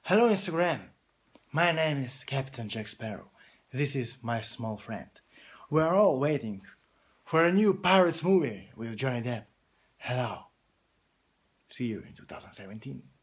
Hello Instagram, my name is Captain Jack Sparrow. This is my small friend. We are all waiting for a new Pirates movie with Johnny Depp. Hello. See you in 2017.